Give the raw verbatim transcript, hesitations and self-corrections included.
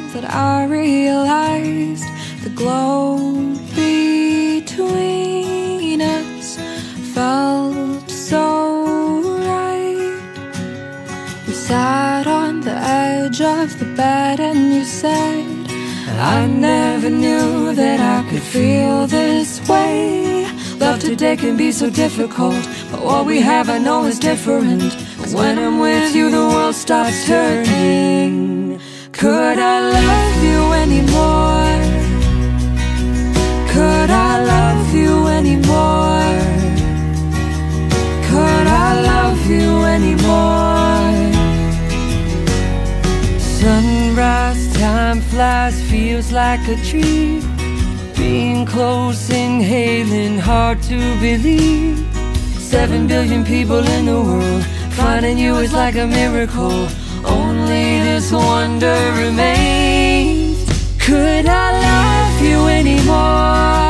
that I realized the glow between us felt so right. We sat on the edge of the bed and you said, I never knew that I could feel this way. Love today can be so difficult, but what we have I know is different. When I'm with you the world stops turning. Could I love you anymore? Could I love you anymore? Could I love you anymore? Sunrise, time flies, feels like a dream. Being close, inhaling, hard to believe. Seven billion people in the world, finding you is like a miracle. Only this wonder remains. Could I love you anymore?